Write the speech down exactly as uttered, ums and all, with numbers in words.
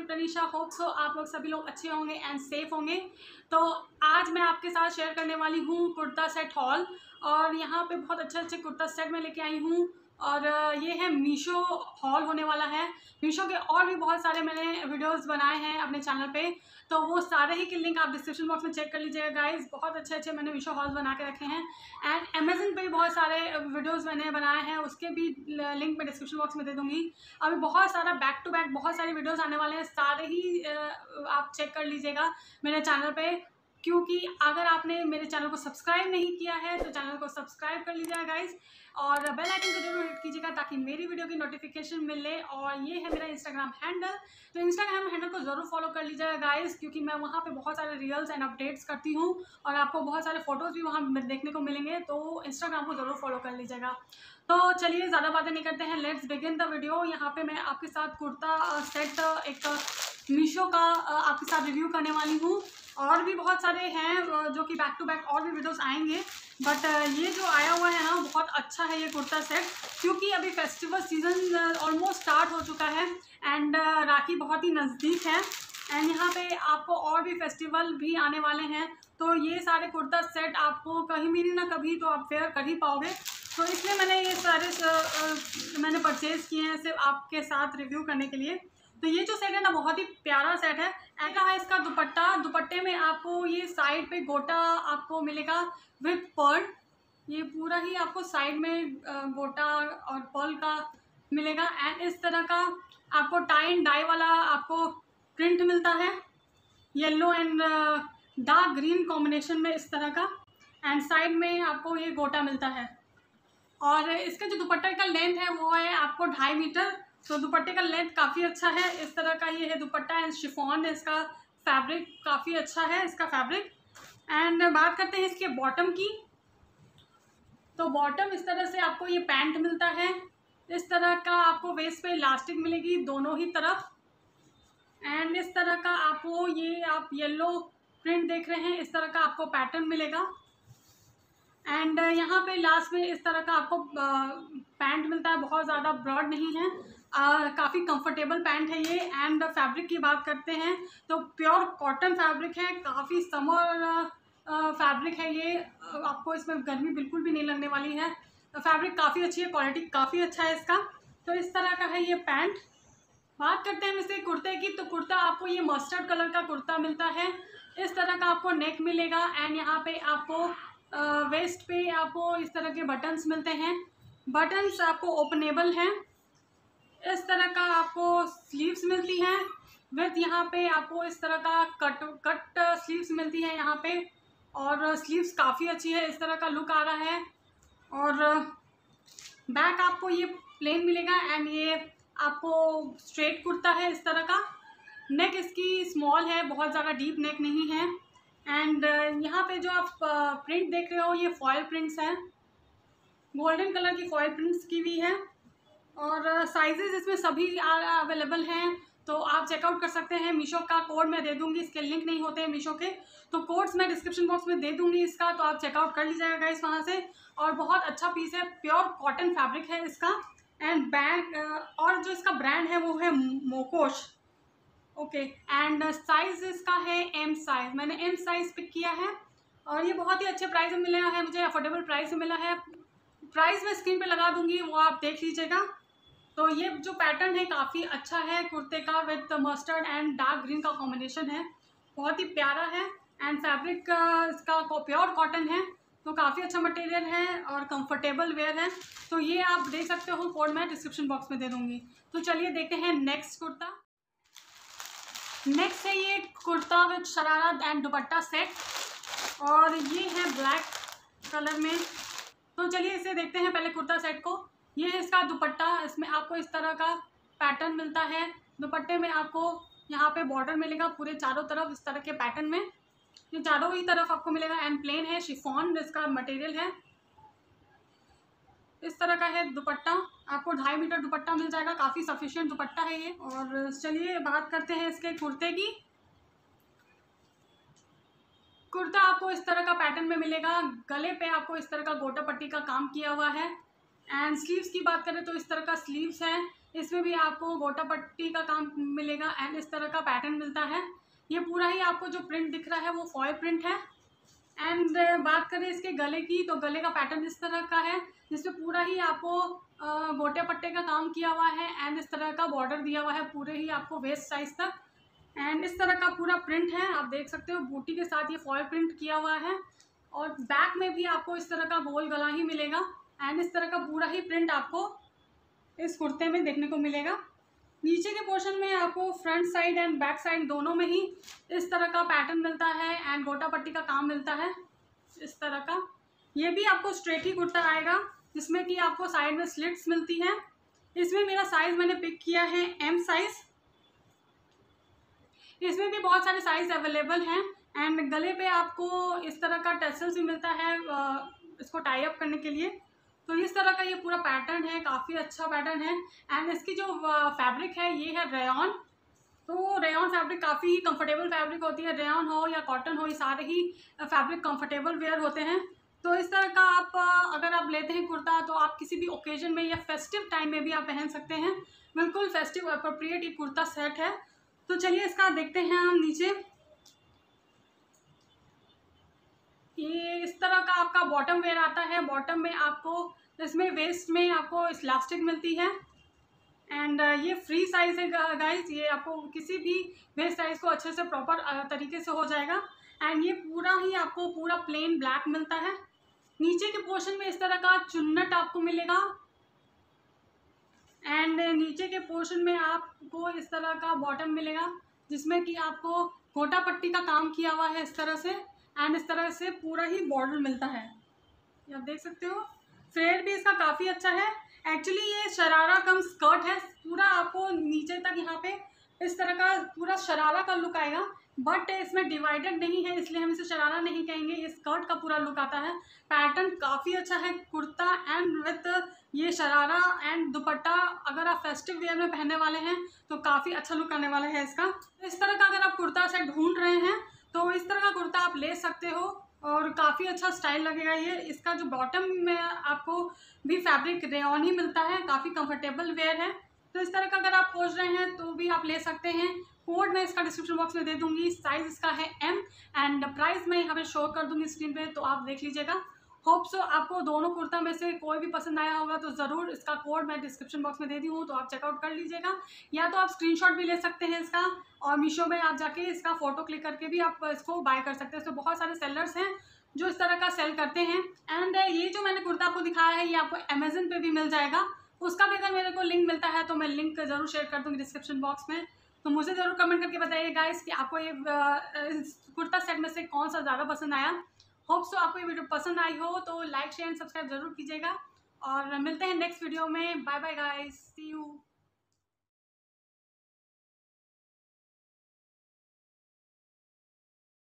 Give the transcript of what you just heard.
Tanisha. Hope so आप लोग सभी लोग अच्छे होंगे एंड सेफ होंगे। तो आज मैं आपके साथ शेयर करने वाली हूँ कुर्ता सेट हॉल, और यहाँ पे बहुत अच्छे अच्छे कुर्ता सेट मैं लेके आई हूँ। और ये है मीशो हॉल होने वाला है। मीशो के और भी बहुत सारे मैंने वीडियोस बनाए हैं अपने चैनल पे, तो वो सारे ही के लिंक आप डिस्क्रिप्शन बॉक्स में चेक कर लीजिएगा गाइस। बहुत अच्छे अच्छे मैंने मीशो हॉल्स बना के रखे हैं एंड अमेज़न पे भी बहुत सारे वीडियोस मैंने बनाए हैं, उसके भी लिंक मैं डिस्क्रिप्शन बॉक्स में दे दूँगी। अभी बहुत सारा बैक टू बैक बहुत सारे वीडियोस आने वाले हैं, सारे ही आप चेक कर लीजिएगा मेरे चैनल पे। क्योंकि अगर आपने मेरे चैनल को सब्सक्राइब नहीं किया है तो चैनल को सब्सक्राइब कर लीजिएगा गाइस, और बेल आइकन को जरूर हिट कीजिएगा ताकि मेरी वीडियो की नोटिफिकेशन मिले। और ये है मेरा इंस्टाग्राम हैंडल, तो इंस्टाग्राम हैंडल को ज़रूर फॉलो कर लीजिएगा गाइस, क्योंकि मैं वहाँ पे बहुत सारे रील्स एंड अपडेट्स करती हूँ और आपको बहुत सारे फोटोज़ भी वहाँ देखने को मिलेंगे, तो इंस्टाग्राम को ज़रूर फॉलो कर लीजिएगा। तो चलिए ज़्यादा बातें नहीं करते हैं, लेट्स बिगिन द वीडियो। यहाँ पे मैं आपके साथ कुर्ता सेट एक मीशो का आपके साथ रिव्यू करने वाली हूँ। और भी बहुत सारे हैं जो कि बैक टू बैक और भी वीडियोस आएंगे, बट ये जो आया हुआ है ना बहुत अच्छा है ये कुर्ता सेट, क्योंकि अभी फेस्टिवल सीजन ऑलमोस्ट स्टार्ट हो चुका है एंड राखी बहुत ही नज़दीक है एंड यहाँ पे आपको और भी फेस्टिवल भी आने वाले हैं। तो ये सारे कुर्ता सेट आपको कहीं भी नहीं ना कभी तो आप वेयर कर ही पाओगे, तो इसलिए मैंने ये सारे मैंने परचेज़ किए हैं सिर्फ आपके साथ रिव्यू करने के लिए। तो ये जो सेट है ना बहुत ही प्यारा सेट है। ऐसा है इसका दुपट्टा, दुपट्टे में आपको ये साइड पे गोटा आपको मिलेगा विद पर्ल, ये पूरा ही आपको साइड में गोटा और पर्ल का मिलेगा एंड इस तरह का आपको टाई एंड डाई वाला आपको प्रिंट मिलता है, yellow and dark green combination में इस तरह का, एंड साइड में आपको ये गोटा मिलता है। और इसका जो दुपट्टे का लेंथ है वो है आपको ढाई मीटर, तो दुपट्टे का लेंथ काफ़ी अच्छा है। इस तरह का ये है दुपट्टा एंड शिफॉन, इसका फैब्रिक काफ़ी अच्छा है इसका फैब्रिक। एंड बात करते हैं इसके बॉटम की, तो बॉटम इस तरह से आपको ये पैंट मिलता है, इस तरह का आपको वेस्ट पे इलास्टिक मिलेगी दोनों ही तरफ, एंड इस तरह का आपको ये आप येलो प्रिंट देख रहे हैं इस तरह का आपको पैटर्न मिलेगा। एंड यहाँ पे लास्ट में इस तरह का आपको पैंट मिलता है, बहुत ज़्यादा ब्रॉड नहीं है, काफ़ी कंफर्टेबल पैंट है ये। एंड फैब्रिक की बात करते हैं तो प्योर कॉटन फैब्रिक है, काफ़ी समर फैब्रिक है ये, आपको इसमें गर्मी बिल्कुल भी नहीं लगने वाली है। फैब्रिक काफ़ी अच्छी है, क्वालिटी काफ़ी अच्छा है इसका। तो इस तरह का है ये पैंट। बात करते हैं इसके कुर्ते की, तो कुर्ता आपको ये मस्टर्ड कलर का कुर्ता मिलता है, इस तरह का आपको नेक मिलेगा एंड यहाँ पे आपको वेस्ट uh, पे आपको इस तरह के बटन्स मिलते हैं, बटन्स आपको ओपनेबल हैं। इस तरह का आपको स्लीव्स मिलती हैं विथ यहाँ पे आपको इस तरह का कट कट स्लीव्स मिलती है यहाँ पे, और स्लीव्स काफ़ी अच्छी है, इस तरह का लुक आ रहा है। और बैक आपको ये प्लेन मिलेगा एंड ये आपको स्ट्रेट कुर्ता है इस तरह का। नेक इसकी स्मॉल है, बहुत ज़्यादा डीप नेक नहीं है। एंड यहाँ पे जो आप प्रिंट देख रहे हो ये फॉयल प्रिंट्स हैं, गोल्डन कलर की फॉयल प्रिंट्स की भी है, और साइजेस इसमें सभी अवेलेबल हैं, तो आप चेकआउट कर सकते हैं। मीशो का कोड मैं दे दूंगी, इसके लिंक नहीं होते हैं मीशो के, तो कोड्स मैं डिस्क्रिप्शन बॉक्स में दे दूंगी इसका, तो आप चेकआउट कर लीजिएगा गाइस वहाँ से। और बहुत अच्छा पीस है, प्योर कॉटन फैब्रिक है इसका। एंड बैग और जो इसका ब्रांड है वो है मोकोश, ओके। एंड साइज इसका है एम साइज, मैंने एम साइज पिक किया है, और ये बहुत ही अच्छे प्राइस में मिला है मुझे, अफोर्डेबल प्राइस में मिला है। प्राइस मैं स्क्रीन पे लगा दूंगी, वो आप देख लीजिएगा। तो ये जो पैटर्न है काफ़ी अच्छा है कुर्ते का, with mustard and dark green का कॉम्बिनेशन है, बहुत ही प्यारा है। एंड फैब्रिक इसका प्योर कॉटन है, तो काफ़ी अच्छा मटेरियल है और कंफर्टेबल वेयर है। तो ये आप देख सकते हो, कोड मैं डिस्क्रिप्शन बॉक्स में दे दूँगी। तो चलिए देखते हैं नेक्स्ट कुर्ता। नेक्स्ट है ये kurta with sharara and dupatta set, और ये है ब्लैक कलर में। तो चलिए इसे देखते हैं पहले कुर्ता सेट को। ये है इसका दुपट्टा, इसमें आपको इस तरह का पैटर्न मिलता है, दुपट्टे में आपको यहाँ पे बॉर्डर मिलेगा पूरे चारों तरफ इस तरह के पैटर्न में, ये चारों ही तरफ आपको मिलेगा। एंड प्लेन है, शिफॉन इसका मटेरियल है, इस तरह का है दुपट्टा, आपको ढाई मीटर दुपट्टा मिल जाएगा, काफ़ी सफिशिएंट दुपट्टा है ये। और चलिए बात करते हैं इसके कुर्ते की। कुर्ता आपको इस तरह का पैटर्न में मिलेगा, गले पे आपको इस तरह का गोटा पट्टी का काम किया हुआ है। एंड स्लीव्स की बात करें तो इस तरह का स्लीव्स है, इसमें भी आपको गोटा पट्टी का काम मिलेगा एंड इस तरह का पैटर्न मिलता है। ये पूरा ही आपको जो प्रिंट दिख रहा है वो फॉयल प्रिंट है। एंड बात करें इसके गले की, तो गले का पैटर्न इस तरह का है जिसमें पूरा ही आपको गोटे पट्टे का काम किया हुआ है एंड इस तरह का बॉर्डर दिया हुआ है पूरे ही आपको वेस्ट साइज तक। एंड इस तरह का पूरा प्रिंट है, आप देख सकते हो बूटी के साथ ये फॉयल प्रिंट किया हुआ है। और बैक में भी आपको इस तरह का गोल गला ही मिलेगा एंड इस तरह का पूरा ही प्रिंट आपको इस कुर्ते में देखने को मिलेगा। नीचे के पोर्शन में आपको front side and back side दोनों में ही इस तरह का पैटर्न मिलता है एंड गोटा पट्टी का काम मिलता है इस तरह का। ये भी आपको स्ट्रेट ही कुर्ता आएगा जिसमें कि आपको साइड में स्लिट्स मिलती हैं। इसमें मेरा साइज़ मैंने पिक किया है एम साइज़। इसमें भी बहुत सारे साइज़ अवेलेबल हैं एंड गले पे आपको इस तरह का टैसल्स भी मिलता है इसको टाई अप करने के लिए। तो इस तरह का ये पूरा पैटर्न है, काफ़ी अच्छा पैटर्न है। एंड इसकी जो फैब्रिक है ये है रेयॉन। तो रेयॉन फैब्रिक काफ़ी ही कंफर्टेबल फैब्रिक होती है, रेयॉन हो या कॉटन हो ये सारे ही फैब्रिक कंफर्टेबल वेयर होते हैं। तो इस तरह का आप अगर आप लेते हैं कुर्ता तो आप किसी भी ओकेजन में या फेस्टिव टाइम में भी आप पहन सकते हैं, बिल्कुल फेस्टिव अप्रोप्रिएट ये कुर्ता सेट है। तो चलिए इसका देखते हैं हम नीचे। ये इस तरह का आपका बॉटम वेयर आता है। बॉटम में आपको इसमें वेस्ट में आपको इलास्टिक मिलती है एंड ये फ्री साइज़ है गाइस। ये आपको किसी भी वेस्ट साइज़ को अच्छे से प्रॉपर तरीके से हो जाएगा। एंड ये पूरा ही आपको पूरा प्लेन ब्लैक मिलता है। नीचे के पोर्शन में इस तरह का चुन्नट आपको मिलेगा एंड नीचे के पोर्शन में आपको इस तरह का बॉटम मिलेगा जिसमें कि आपको गोटा पट्टी का काम किया हुआ है इस तरह से एंड इस तरह से पूरा ही बॉर्डर मिलता है, ये आप देख सकते हो। फ्लेयर भी इसका काफ़ी अच्छा है। एक्चुअली ये शरारा कम स्कर्ट है, पूरा आपको नीचे तक यहाँ पे इस तरह का पूरा शरारा का लुक आएगा, बट इसमें डिवाइडेड नहीं है इसलिए हम इसे शरारा नहीं कहेंगे। ये स्कर्ट का पूरा लुक आता है। पैटर्न काफ़ी अच्छा है कुर्ता एंड विथ ये शरारा एंड दुपट्टा अगर आप फेस्टिव वेयर में पहनने वाले हैं तो काफ़ी अच्छा लुक आने वाला है इसका। इस तरह का अगर आप कुर्ता सेट ढूंढ रहे हैं तो इस तरह का कुर्ता आप ले सकते हो और काफ़ी अच्छा स्टाइल लगेगा ये। इसका जो बॉटम में आपको भी फैब्रिक रेयॉन ही मिलता है, काफ़ी कंफर्टेबल वेयर है। तो इस तरह का अगर आप खोज रहे हैं तो भी आप ले सकते हैं। कोड मैं इसका डिस्क्रिप्शन बॉक्स में दे दूंगी। साइज़ इसका है एम एंड प्राइस मैं यहाँ पे शो कर दूंगी स्क्रीन पे, तो आप देख लीजिएगा। होप सो आपको दोनों कुर्ता में से कोई भी पसंद आया होगा तो ज़रूर इसका कोड मैं डिस्क्रिप्शन बॉक्स में दे दी हूँ, तो आप चेकआउट कर लीजिएगा। या तो आप स्क्रीनशॉट भी ले सकते हैं इसका और मीशो में आप जाके इसका फ़ोटो क्लिक करके भी आप इसको बाय कर सकते हैं। इसमें बहुत सारे सेलर्स हैं जो इस तरह का सेल करते हैं। एंड ये जो मैंने कुर्ता आपको दिखाया है ये आपको अमेजन पे भी मिल जाएगा। उसका भी अगर मेरे को लिंक मिलता है तो मैं लिंक ज़रूर शेयर कर दूँगी डिस्क्रिप्शन बॉक्स में। तो मुझे ज़रूर कमेंट करके बताइए गाइस कि आपको ये कुर्ता सेट में से कौन सा ज़्यादा पसंद आया। होप सो आपको ये वीडियो पसंद आई हो तो लाइक शेयर एंड सब्सक्राइब जरूर कीजिएगा और मिलते हैं नेक्स्ट वीडियो में। Bye bye guys, see you.